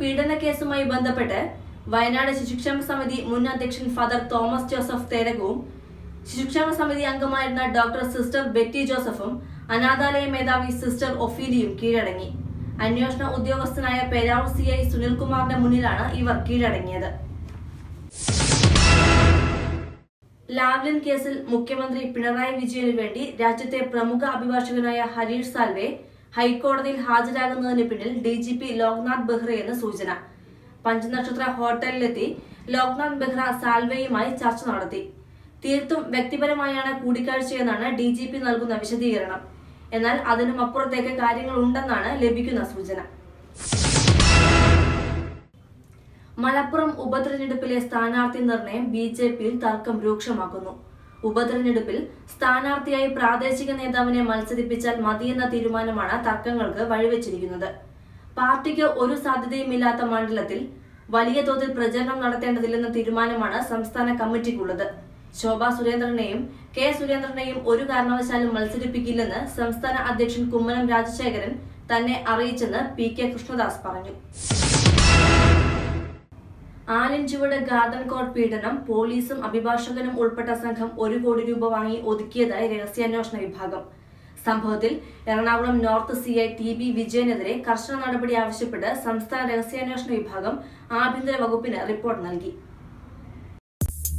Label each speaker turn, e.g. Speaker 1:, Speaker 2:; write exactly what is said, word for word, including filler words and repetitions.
Speaker 1: പീഡന കേസുമായി ബന്ധപ്പെട്ട് വയനാട് ശിശുക്ഷേമ സമിതി മുൻ അധ്യക്ഷൻ ഫാദർ തോമസ് ജോസഫ് തേരകവും ശിശുക്ഷേമ സമിതി അംഗമായിരുന്ന ഡോക്ടർ സിസ്റ്റർ ബെറ്റി ജോസഫും അനാഥാലയ മേധാവി സിസ്റ്റർ ഒഫീലിയും കീഴടങ്ങി. അന്വേഷണ ഉദ്യോഗസ്ഥനായ പേരാവൂർ സി ഐ സുനിൽകുമാറിന്റെ മുന്നിലാണ് ഇവർ കീഴടങ്ങിയത്. ലാവ്ലിൻ കേസിൽ മുഖ്യമന്ത്രി പിണറായി വിജയന് വേണ്ടി രാജ്യത്തെ പ്രമുഖ അഭിഭാഷകനായ ഹരീഷ് സാൽവെ ഹൈക്കോടതിയിൽ ഹാജരാകുന്നതിന് പിന്നിൽ ഡി ജി പി ലോക്നാഥ് ബെഹ്റയെന്ന് സൂചന. പഞ്ചനക്ഷത്ര ഹോട്ടലിലെത്തി ലോക്നാഥ് ബെഹ്റ സാൽവെയുമായി ചർച്ച നടത്തി. തീർത്തും വ്യക്തിപരമായാണ് കൂടിക്കാഴ്ചയെന്നാണ് ഡി ജി പി നൽകുന്ന വിശദീകരണം. എന്നാൽ അതിനും അപ്പുറത്തേക്ക് കാര്യങ്ങൾ ഉണ്ടെന്നാണ് ലഭിക്കുന്ന സൂചന. മലപ്പുറം ഉപതെരഞ്ഞെടുപ്പിലെ സ്ഥാനാർത്ഥി നിർണയം ബി ജെ പിയിൽ തർക്കം രൂക്ഷമാക്കുന്നു. ഉപതെരഞ്ഞെടുപ്പിൽ സ്ഥാനാർത്ഥിയായി പ്രാദേശിക നേതാവിനെ മത്സരിപ്പിച്ചാൽ മതിയെന്ന തീരുമാനമാണ് തർക്കങ്ങൾക്ക് വഴിവെച്ചിരിക്കുന്നത്. പാർട്ടിക്ക് ഒരു സാധ്യതയുമില്ലാത്ത മണ്ഡലത്തിൽ വലിയ തോതിൽ പ്രചരണം നടത്തേണ്ടതില്ലെന്ന തീരുമാനമാണ് സംസ്ഥാന കമ്മിറ്റിക്കുള്ളത്. ശോഭാ സുരേന്ദ്രനെയും കെ സുരേന്ദ്രനെയും ഒരു കാരണവശാലും മത്സരിപ്പിക്കില്ലെന്ന് സംസ്ഥാന അധ്യക്ഷൻ കുമ്മനം രാജശേഖരൻ തന്നെ അറിയിച്ചെന്ന് പി കെ കൃഷ്ണദാസ് പറഞ്ഞു. ആലഞ്ചുവട് ഗാർഡൻ കോർട്ട് പീഡനം പോലീസും അഭിഭാഷകനും ഉൾപ്പെട്ട സംഘം ഒരു കോടി രൂപ വാങ്ങി ഒതുക്കിയതായി രഹസ്യാന്വേഷണ വിഭാഗം. സംഭവത്തിൽ Ernakulam north C I T B വിജയനെതിരെ കർശന നടപടി ആവശ്യപ്പെട്ട് സംസ്ഥാന രഹസ്യാന്വേഷണ വിഭാഗം ആഭ്യന്തര വകുപ്പിന് റിപ്പോർട്ട് നൽകി.